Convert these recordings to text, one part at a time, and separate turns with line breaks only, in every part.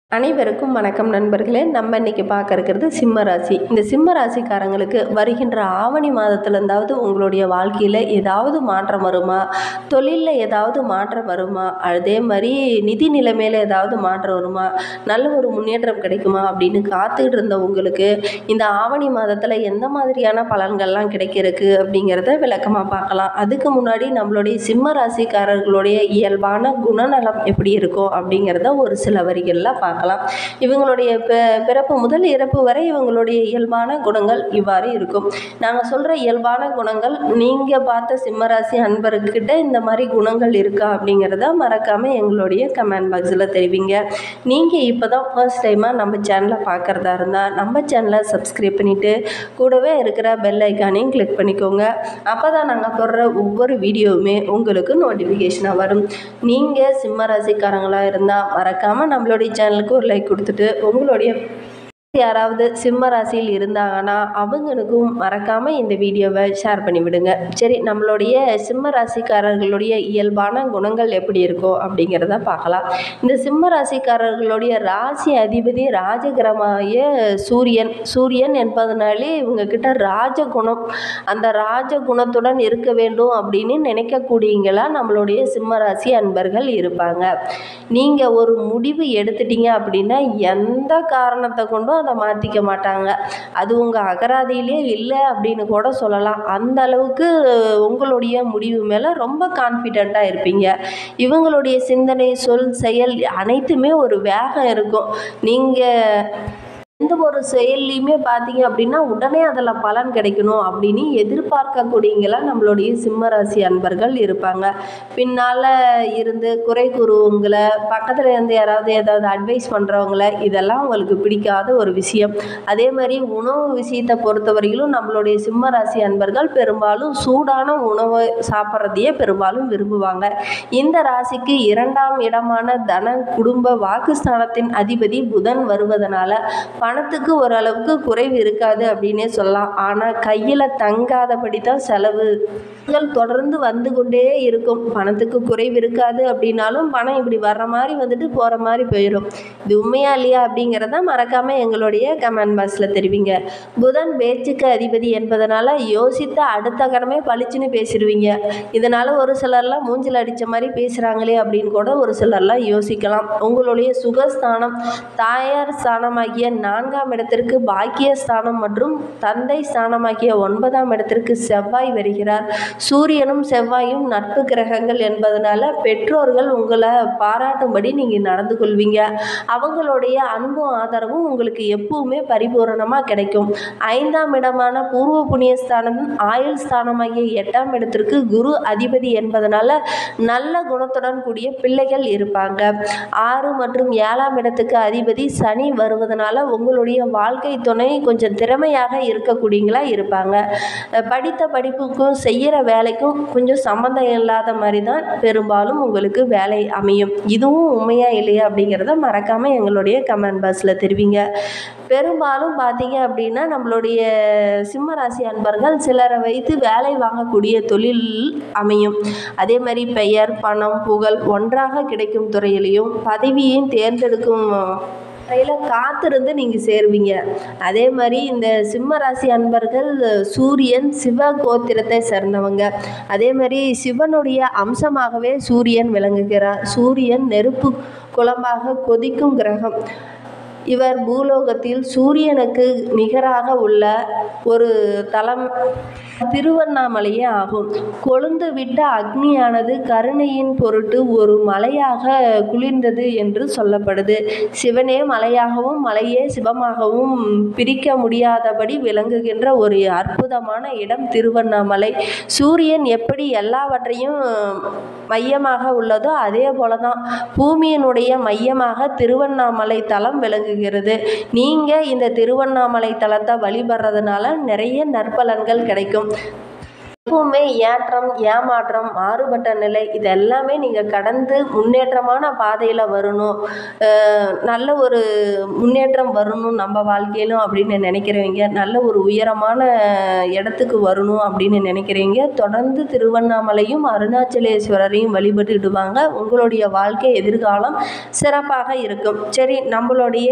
அனைவருக்கும் வணக்கம் நண்பர்களே. நம்ம இன்னைக்கு பார்க்க இருக்கிறது சிம்ம ராசி. இந்த சிம்ம ராசிக்காரங்களுக்கு வருகின்ற ஆவணி மாதத்துலேருந்தாவது உங்களுடைய வாழ்க்கையில் ஏதாவது மாற்றம் வருமா, தொழிலில் ஏதாவது மாற்றம் வருமா, அதே மாதிரி நிதி நிலைமையில் ஏதாவது மாற்றம் வருமா, நல்ல ஒரு முன்னேற்றம் கிடைக்குமா அப்படின்னு காத்துக்கிட்டு இருந்த உங்களுக்கு இந்த ஆவணி மாதத்தில் எந்த மாதிரியான பலன்கள்லாம் கிடைக்கிறதுக்கு அப்படிங்கிறத விளக்கமாக பார்க்கலாம். அதுக்கு முன்னாடி நம்மளுடைய சிம்ம ராசிக்காரர்களுடைய இயல்பான குணநலம் எப்படி இருக்கும் அப்படிங்கிறத ஒரு சில வரிகளில் பார்க்கலாம். இவங்களுடைய பிறப்பு முதல் இறப்பு வரை இவங்களுடைய இயல்பான குணங்கள் இவ்வாறு இருக்கும். நாங்கள் சொல்கிற இயல்பான குணங்கள் நீங்கள் பார்த்த சிம்மராசி அன்பர்கிட்ட இந்த மாதிரி குணங்கள் இருக்கா அப்படிங்கிறத மறக்காமல் எங்களுடைய கமெண்ட் பாக்ஸில் தெரிவிங்க. நீங்கள் இப்போ தான் ஃபர்ஸ்ட் டைமாக நம்ம சேனலை பார்க்குறதா இருந்தால் நம்ம சேனலை சப்ஸ்கிரைப் பண்ணிவிட்டு கூடவே இருக்கிற பெல் ஐக்கானையும் கிளிக் பண்ணிக்கோங்க. அப்போ தான் நாங்கள் போடுற ஒவ்வொரு வீடியோவுமே உங்களுக்கு நோட்டிஃபிகேஷனாக வரும். நீங்கள் சிம்மராசிக்காரங்களாக இருந்தால் மறக்காமல் நம்மளுடைய சேனலுக்கு ஒரு லைக் கொடுத்துட்டு உங்களுடைய யாராவது சிம்ம ராசியில் இருந்தாங்கன்னா அவங்களுக்கும் மறக்காமல் இந்த வீடியோவை ஷேர் பண்ணி விடுங்க. சரி, நம்மளுடைய சிம்ம ராசிக்காரர்களுடைய இயல்பான குணங்கள் எப்படி இருக்கோ அப்படிங்கிறத பார்க்கலாம். இந்த சிம்ம ராசிக்காரர்களுடைய ராசி அதிபதி ராஜகிரகமாகிய சூரியன் என்பதனாலே இவங்கக்கிட்ட ராஜகுணம், அந்த ராஜகுணத்துடன் இருக்க வேண்டும் அப்படின்னு நினைக்கக்கூடியங்களா நம்மளுடைய சிம்ம ராசி அன்பர்கள் இருப்பாங்க. நீங்கள் ஒரு முடிவு எடுத்துட்டீங்க அப்படின்னா எந்த காரணத்தை கொண்டும் அதை மாற்றிக்க மாட்டாங்க. அது உங்கள் அகராதியிலே இல்லை அப்படின்னு கூட சொல்லலாம். அந்த அளவுக்கு உங்களுடைய முடிவு மேலே ரொம்ப கான்ஃபிடெண்ட்டாக இருப்பீங்க. இவங்களுடைய சிந்தனை, சொல், செயல் அனைத்துமே ஒரு வேகம் இருக்கும். நீங்கள் எந்த ஒரு செயல்லையுமே பார்த்தீங்க அப்படின்னா உடனே அதில் பலன் கிடைக்கணும் அப்படின்னு எதிர்பார்க்கக்கூடியங்களா நம்மளுடைய சிம்ம ராசி அன்பர்கள் இருப்பாங்க. பின்னால் இருந்து குறை கூறுவங்களை, பக்கத்தில் இருந்து யாராவது ஏதாவது அட்வைஸ் பண்ணுறவங்கள, இதெல்லாம் உங்களுக்கு பிடிக்காத ஒரு விஷயம். அதே மாதிரி உணவு விஷயத்தை பொறுத்தவரையிலும் நம்மளுடைய சிம்ம ராசி அன்பர்கள் பெரும்பாலும் சூடான உணவை சாப்பிட்றதையே பெரும்பாலும் விரும்புவாங்க. இந்த ராசிக்கு 2ஆம் இடமான தன குடும்ப வாக்குஸ்தானத்தின் அதிபதி புதன் வருவதனால பணத்துக்கு ஓரளவுக்கு குறைவு இருக்காது அப்படின்னே சொல்லலாம். ஆனால் கையில் தங்காதபடி தான் செலவுகள் தொடர்ந்து வந்து கொண்டே இருக்கும். பணத்துக்கு குறைவு இருக்காது அப்படின்னாலும் பணம் இப்படி வர்ற மாதிரி வந்துட்டு போகிற மாதிரி போயிடும். இது உண்மையா இல்லையா அப்படிங்கிறத மறக்காமல் எங்களுடைய கமெண்ட் பாக்ஸில் தெரிவிங்க. புதன் பேச்சுக்கு அதிபதி என்பதனால யோசித்த அடுத்த கணமே பளிச்சுன்னு பேசிடுவீங்க. இதனால் ஒரு சிலர்லாம் மூஞ்சில் அடித்த மாதிரி பேசுகிறாங்களே அப்படின்னு கூட ஒரு சிலர்லாம் யோசிக்கலாம். உங்களுடைய சுகஸ்தானம், தாயார் ஸ்தானமாகிய 4ஆம் இடத்திற்கு பாக்கியஸ்தானம் மற்றும் தந்தை ஸ்தானமாகிய 9ஆம் இடத்திற்கு செவ்வாய் வருகிறார். சூரியனும் செவ்வாயும் நட்பு கிரகங்கள் என்பதனால பெற்றோர்கள் உங்களை பாராட்டும்படி நீங்கள் நடந்து கொள்வீங்க. அவங்களுடைய அன்பும் ஆதரவும் உங்களுக்கு எப்பவுமே பரிபூரணமாக கிடைக்கும். 5ஆம் இடமான பூர்வ புண்ணியஸ்தானம், ஆயுள் ஸ்தானமாகிய 8ஆம் இடத்திற்கு குரு அதிபதி என்பதனால நல்ல குணத்துடன் கூடிய பிள்ளைகள் இருப்பாங்க. 6 மற்றும் 7ஆம் இடத்துக்கு அதிபதி சனி வருவதனால உங்களுடைய வாழ்க்கை துணை கொஞ்சம் திறமையாக இருக்கக்கூடியங்களா இருப்பாங்க. படித்த படிப்புக்கும் செய்கிற வேலைக்கும் கொஞ்சம் சம்மந்தம் இல்லாத மாதிரி தான் பெரும்பாலும் உங்களுக்கு வேலை அமையும். இதுவும் உண்மையா இல்லையா அப்படிங்கிறத மறக்காமல் எங்களுடைய கமெண்ட் பாக்ஸில் தெரிவிங்க. பெரும்பாலும் பார்த்தீங்க அப்படின்னா நம்மளுடைய சிம்ம ராசி அன்பர்கள் சிலரை வைத்து வேலை வாங்கக்கூடிய தொழில் அமையும். அதே மாதிரி பெயர், பணம், புகழ் ஒன்றாக கிடைக்கும் துறையிலையும் பதவியையும் தேர்ந்தெடுக்கும் வரையில் காத்திருந்து நீங்கள் சேருவீங்க. அதே மாதிரி இந்த சிம்ம ராசி அன்பர்கள் சூரியன் சிவ கோத்திரத்தை சேர்ந்தவங்க. அதே மாதிரி சிவனுடைய அம்சமாகவே சூரியன் விளங்குகிறார். சூரியன் நெருப்பு குளமாக கொதிக்கும் கிரகம். இவர் பூலோகத்தில் சூரியனுக்கு நிகராக உள்ள ஒரு தலம் திருவண்ணாமலையே ஆகும். கொழுந்து விட்ட அக்னியானது கருணையின் பொருட்டு ஒரு மலையாக குளிர்ந்தது என்று சொல்லப்படுது. சிவனே மலையாகவும் மலையே சிவமாகவும் பிரிக்க முடியாதபடி விளங்குகின்ற ஒரு அற்புதமான இடம் திருவண்ணாமலை. சூரியன் எப்படி எல்லாவற்றையும் மையமாக உள்ளதோ அதே போல தான் பூமியினுடைய மையமாக திருவண்ணாமலை தலம் விளங்குகிறது. நீங்கள் இந்த திருவண்ணாமலை தலத்தை வழிபடுறதுனால நிறைய நற்பலன்கள் கிடைக்கும். எப்பவுமே ஏற்றம், ஏமாற்றம், மாறுபட்ட நிலை இது எல்லாமே நீங்கள் கடந்து முன்னேற்றமான பாதையில் வரணும், நல்ல ஒரு முன்னேற்றம் வரணும் நம்ம வாழ்க்கையிலும் அப்படின்னு நினைக்கிறவங்க, நல்ல ஒரு உயரமான இடத்துக்கு வரணும் அப்படின்னு நினைக்கிறவங்க தொடர்ந்து திருவண்ணாமலையும் அருணாச்சலேஸ்வரரையும் வழிபட்டுடுவாங்க. உங்களுடைய வாழ்க்கை எதிர்காலம் சிறப்பாக இருக்கும். சரி, நம்மளுடைய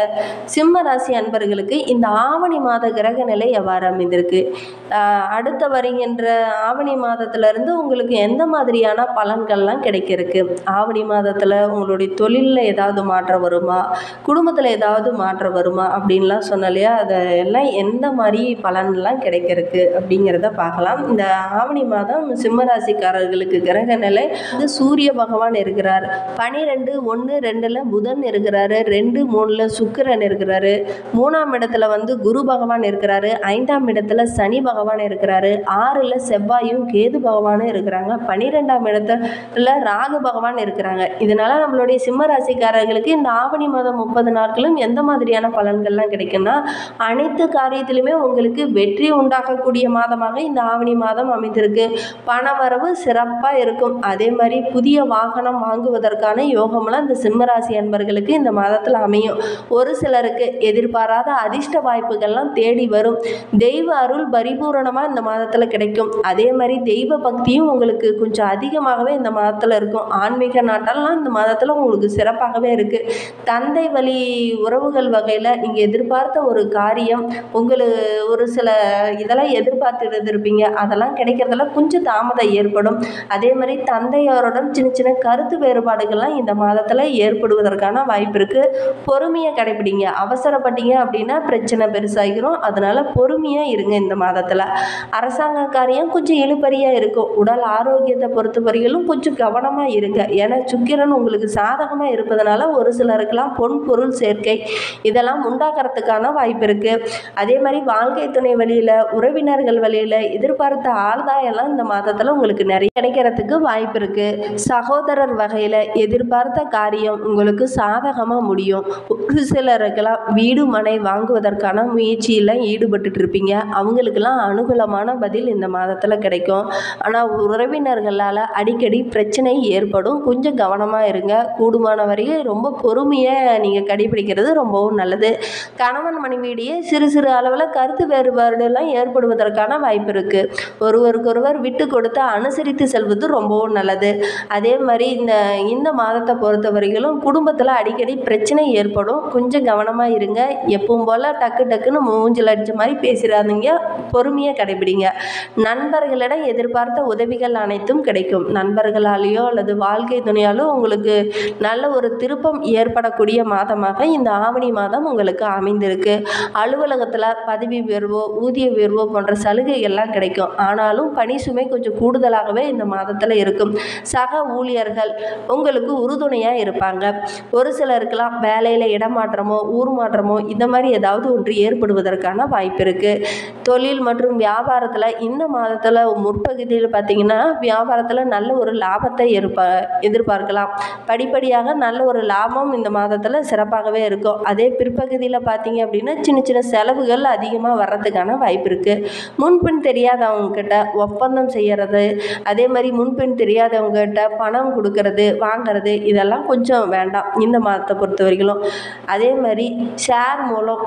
சிம்ம ராசி அன்பர்களுக்கு இந்த ஆவணி மாத கிரக நிலை எவ்வாறு அமைந்திருக்கு, அடுத்த வருகின்ற ஆவணி மாதத்திலிருந்து உங்களுக்கு எந்த மாதிரியான பலன்கள்லாம் கிடைக்கிறதுக்கு, ஆவணி மாதத்தில் உங்களுடைய தொழிலில் ஏதாவது மாற்றம் வருமா, குடும்பத்தில் ஏதாவது மாற்றம் வருமா அப்படின்லாம் சொன்ன இல்லையா, அதெல்லாம் எந்த மாதிரி பலன்லாம் கிடைக்கிறதுக்கு அப்படிங்கிறத பார்க்கலாம். இந்த ஆவணி மாதம் சிம்மராசிக்காரர்களுக்கு கிரக நிலை வந்து சூரிய பகவான் இருக்கிறார், 12, 1, 2 புதன் இருக்கிறாரு, 2, 3 சுக்கிரன் இருக்கிறாரு, 3ஆம் இடத்துல வந்து குரு பகவான் இருக்கிறாரு, 5ஆம் இடத்துல சனி பகவான் இருக்கிறாரு, 6ல் செவ்வாயும் கேது பகவானும் இருக்கிறாங்க, 12ஆம் இடத்துல ராகு பகவான் இருக்கிறாங்க. இதனால நம்மளுடைய சிம்ம ராசிக்காரர்களுக்கு இந்த ஆவணி மாதம் 30 நாட்களும் எந்த மாதிரியான பலன்கள்லாம் கிடைக்கும்னா, அனைத்து காரியத்திலுமே உங்களுக்கு வெற்றி உண்டாகக்கூடிய மாதமாக இந்த ஆவணி மாதம் அமைந்திருக்கு. பணவரவு சிறப்பாக இருக்கும். அதே மாதிரி புதிய வாகனம் வாங்குவதற்கான யோகமெல்லாம் இந்த சிம்மராசி அன்பர்களுக்கு இந்த மாதத்தில் அமையும். ஒரு சிலருக்கு எதிர்பாராத அதிர்ஷ்ட வாய்ப்புகள்லாம் தேடி வரும். தெய்வ அருள் பரிபூரணமாக இந்த மாதத்தில் கிடைக்கும். அதே மாதிரி தெய்வ பக்தியும் உங்களுக்கு கொஞ்சம் அதிகமாகவே இந்த மாதத்தில் இருக்கும். ஆன்மீக நாட்டெல்லாம் இந்த மாதத்தில் உங்களுக்கு சிறப்பாகவே இருக்குது. தந்தை வழி உறவுகள் வகையில் நீங்கள் எதிர்பார்த்த ஒரு காரியம், உங்களுக்கு ஒரு சில இதெல்லாம் எதிர்பார்த்துட்டு இருப்பீங்க, அதெல்லாம் கிடைக்கிறதுல கொஞ்சம் தாமதம் ஏற்படும். அதே மாதிரி தந்தையாருடன் சின்ன சின்ன கருத்து வேறுபாடுகள்லாம் இந்த மாதத்தில் ஏற்படுவதற்கான வாய்ப்பு இருக்குது. பொறுமையை கடைபிடிங்க. அவசரப்பட்டீங்க அப்படின்னா பிரச்சனை பெருசாகிரும். அதனால் பொறுமையாக இருங்க. இந்த மாதத்தில் அரசாங்க காரியம் கொஞ்சம் இழுபறியாக இருக்கும். உடல் ஆரோக்கியத்தை பொறுத்தவரையிலும் கொஞ்சம் கவனமாக இருங்க. ஏன்னா சுக்கிரன் உங்களுக்கு சாதகமாக இருப்பதனால ஒரு சிலருக்கெல்லாம் பொன் பொருள் சேர்க்கை இதெல்லாம் உண்டாகிறதுக்கான வாய்ப்பு இருக்குது. அதே மாதிரி வாழ்க்கை துணை வழியில், உறவினர்கள் வழியில் எதிர்பார்த்த ஆதாயம்லாம் இந்த மாதத்தில் உங்களுக்கு நிறைய கிடைக்கிறதுக்கு வாய்ப்பு இருக்குது. சகோதரர் வகையில் எதிர்பார்த்த காரியம் உங்களுக்கு சாதகமாக முடியும். ஒரு சிலருக்கெல்லாம் வீடு மனை வாங்குவதற்கான முயற்சியில் ஈடுபட்டு இருப்பீங்க. அவங்களுக்கெல்லாம் அனுகூலமான பதில் இந்த மாதத்தில் கிடைக்கும். ஆனால் உறவினர்களால் அடிக்கடி பிரச்சனை ஏற்படும். கொஞ்சம் கவனமாக இருங்க. கூடுமான வரையும் ரொம்ப பொறுமையை நீங்கள் கடைபிடிக்கிறது ரொம்பவும் நல்லது. கணவன் மனைவியிடையே சிறு சிறு அளவில் கருத்து வேறுபாடுலாம் ஏற்படுவதற்கான வாய்ப்பு இருக்குது. ஒருவருக்கொருவர் விட்டு கொடுத்து அனுசரித்து செல்வது ரொம்பவும் நல்லது. அதே மாதிரி இந்த மாதத்தை பொறுத்தவரையிலும் குடும்பத்தில் அடிக்கடி பிரச்சனை ஏற்படும். கொஞ்சம் கவனமாக இருங்க. எப்பவும் போல் டக்கு டக்குன்னு மூஞ்சில் அடித்த மாதிரி பேசிடாதீங்க. பொறுமையை கடைபிடிங்க. நண்பர்களிடம் எதிர்பார்த்த உதவிகள் அனைத்தும் கிடைக்கும். நண்பர்களாலேயோ அல்லது வாழ்க்கை துணையாலோ உங்களுக்கு நல்ல ஒரு திருப்பம் ஏற்படக்கூடிய மாதமாக இந்த ஆவணி மாதம் உங்களுக்கு அமைந்திருக்கு. அலுவலகத்தில் பதவி உயர்வோ ஊதிய உயர்வோ போன்ற சலுகைகள்லாம் கிடைக்கும். ஆனாலும் பணி சுமை கொஞ்சம் கூடுதலாகவே இந்த மாதத்தில் இருக்கும். சக ஊழியர்கள் உங்களுக்கு உறுதுணையாக இருப்பாங்க. ஒரு சிலருக்கெல்லாம் வேலையில் இடமாற்றமோ ஊர் மாற்றமோ இந்த மாதிரி ஏதாவது ஒன்று ஏற்படுவதற்கான வாய்ப்பு இருக்குது. தொழில் மற்றும் வியாபாரத்தில் இந்த மாதத்தில் முற்பகுதியில் பார்த்தீங்கன்னா வியாபாரத்தில் நல்ல ஒரு லாபத்தை எதிர்பார்க்கலாம். படிப்படியாக நல்ல ஒரு லாபம் இந்த மாதத்தில் சிறப்பாகவே இருக்கும். அதே பிற்பகுதியில் பார்த்தீங்க அப்படின்னா சின்ன சின்ன செலவுகள் அதிகமாக வர்றதுக்கான வாய்ப்பு இருக்குது. முன்பின் தெரியாதவங்ககிட்ட ஒப்பந்தம் செய்கிறது, அதே மாதிரி முன்பின் தெரியாதவங்ககிட்ட பணம் கொடுக்கறது வாங்கிறது இதெல்லாம் கொஞ்சம் வேண்டாம் இந்த மாதத்தை பொறுத்த வரைக்கும். அதே மாதிரி ஷேர்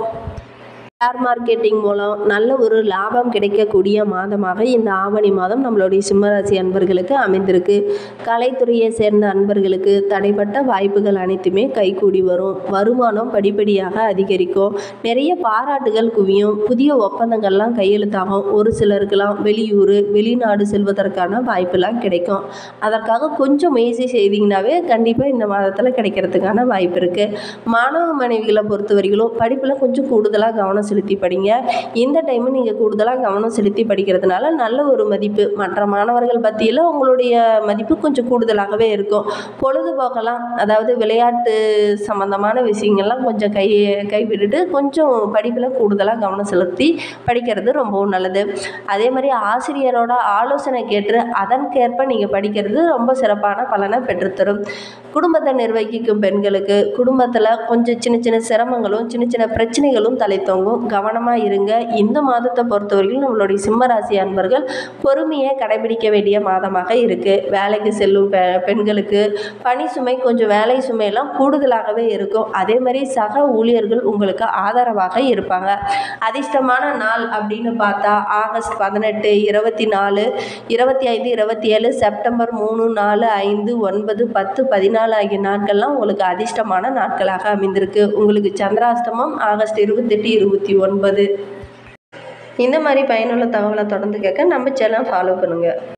மார்க்கெட்டிங் மூலம் நல்ல ஒரு லாபம் கிடைக்கக்கூடிய மாதமாக இந்த ஆவணி மாதம் நம்மளுடைய சிம்மராசி அன்பர்களுக்கு அமைந்திருக்கு. கலைத்துறையை சேர்ந்த அன்பர்களுக்கு தடைப்பட்ட வாய்ப்புகள் அனைத்துமே கைகூடி வரும். வருமானம் படிப்படியாக அதிகரிக்கும். நிறைய பாராட்டுகள் குவியும். புதிய ஒப்பந்தங்கள்லாம் கையெழுத்தாகும். ஒரு சிலருக்கெல்லாம் வெளியூர் வெளிநாடு செல்வதற்கான வாய்ப்புலாம் கிடைக்கும். அதற்காக கொஞ்சம் முயற்சி செய்தீங்கன்னாவே கண்டிப்பாக இந்த மாதத்தில் கிடைக்கிறதுக்கான வாய்ப்பு இருக்குது. மாணவ மாணவிகளை பொறுத்த வரைக்கும் படிப்பில் கொஞ்சம் கூடுதலாக கவனம் செலுத்தி படிங்க. இந்த டைமு நீங்கள் கூடுதலாக கவனம் செலுத்தி படிக்கிறதுனால நல்ல ஒரு மதிப்பு மற்ற மாணவர்கள் பற்றியில் உங்களுடைய மதிப்பு கொஞ்சம் கூடுதலாகவே இருக்கும். பொழுதுபோக்கெல்லாம் அதாவது விளையாட்டு சம்மந்தமான விஷயங்கள்லாம் கொஞ்சம் கைவிட்டுட்டு கொஞ்சம் படிப்பில் கூடுதலாக கவனம் செலுத்தி படிக்கிறது ரொம்பவும் நல்லது. அதே மாதிரி ஆசிரியரோட ஆலோசனை கேட்டு அதற்கேற்ப நீங்கள் படிக்கிறது ரொம்ப சிறப்பான பலனை பெற்றுத்தரும். குடும்பத்தை நிர்வகிக்கும் பெண்களுக்கு குடும்பத்தில் கொஞ்சம் சின்ன சின்ன சிரமங்களும் சின்ன சின்ன பிரச்சனைகளும் தலைத்தோங்கும். கவனமாக இருங்க. இந்த மாதத்தை பொறுத்தவரைக்கும் நம்மளுடைய சிம்மராசி அன்பர்கள் பொறுமையை கடைபிடிக்க வேண்டிய மாதமாக இருக்குது. வேலைக்கு செல்லும் பெண்களுக்கு பணி சுமை, கொஞ்சம் வேலை சுமையெல்லாம் கூடுதலாகவே இருக்கும். அதே மாதிரி சக ஊழியர்கள் உங்களுக்கு ஆதரவாக இருப்பாங்க. அதிர்ஷ்டமான நாள் அப்படின்னு பார்த்தா ஆகஸ்ட் 18, 24, 25, 27, செப்டம்பர் 3, 4, 5, 9, 10, 14 ஆகிய நாட்கள்லாம் உங்களுக்கு அதிர்ஷ்டமான நாட்களாக அமைந்திருக்கு. உங்களுக்கு சந்திராஷ்டமம் ஆகஸ்ட் 28, 29. இந்த மாதிரி பயனுள்ள தகவலை தொடர்ந்து கேட்க நம்ம சேனலை ஃபாலோ பண்ணுங்கள்.